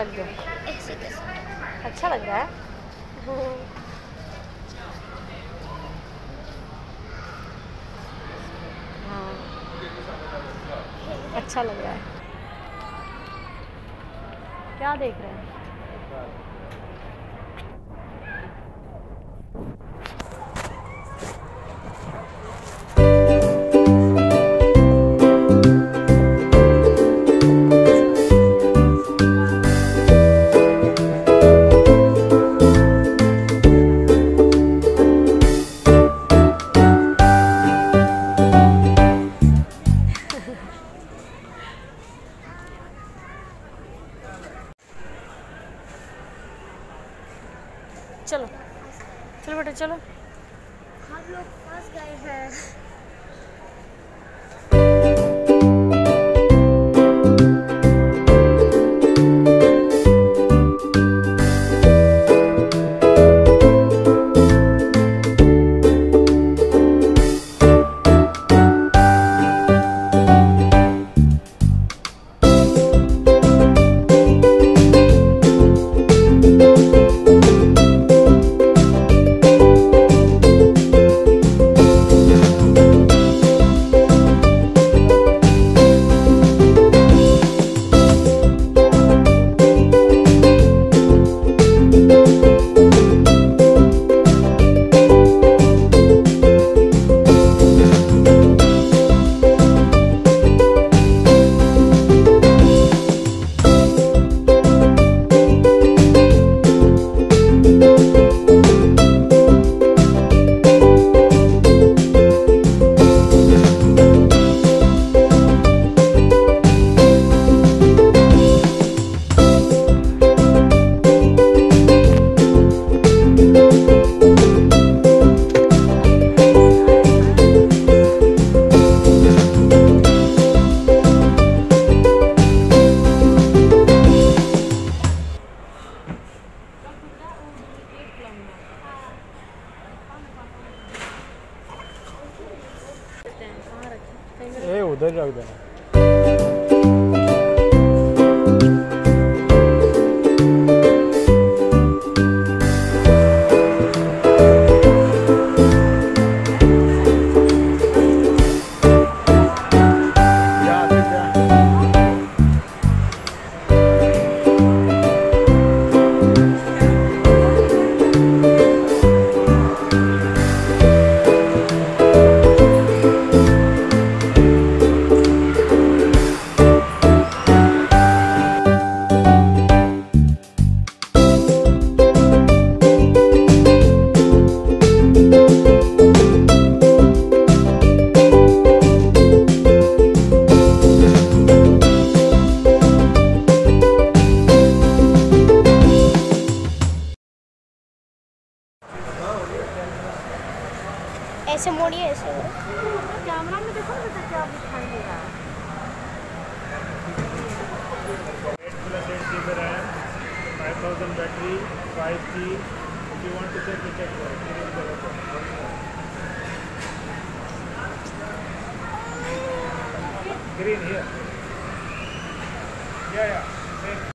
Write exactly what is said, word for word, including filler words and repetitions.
लग गया? ऐसे कैसे? अच्छा लग रहा है। हाँ, अच्छा लग रहा है। क्या देख रहे हैं? चलो चलो बेटा चलो। हम लोग फंस गए हैं। ए उधर रख देना। ऐसे मोड़िए, ऐसे कैमरा में देखो ना क्या दिखाई दे रहा है। Eight plus eight G B RAM, five thousand battery, five G. If you want to check you check green here. Yeah, yeah. Same.